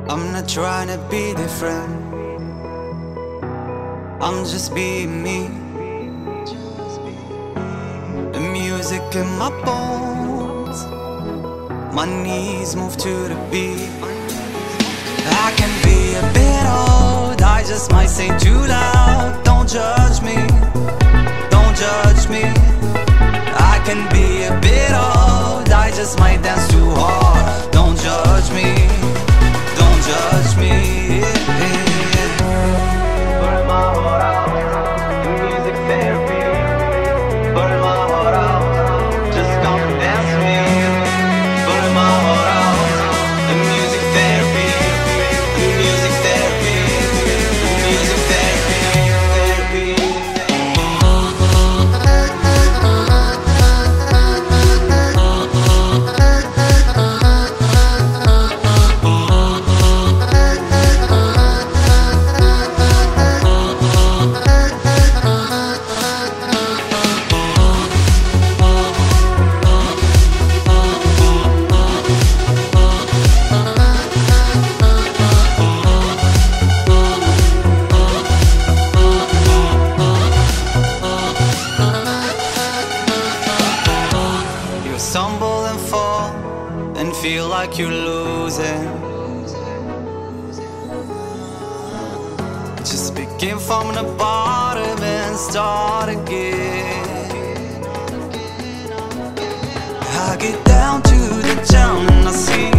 I'm not trying to be different, I'm just being me. The music in my bones, my knees move to the beat. I can be a bit old, I just might sing too loud. Don't judge me, don't judge me. I can be a bit old, I just might dance too hard. Don't judge me, don't judge me. Burn my heart out, do music therapy. Burn my heart out, just come and dance with me. Burn my heart out, the music therapy, the music therapy, the music therapy, therapy. Stumble and fall and feel like you're losing. Just begin from the bottom and start again. I get down to the town and I sing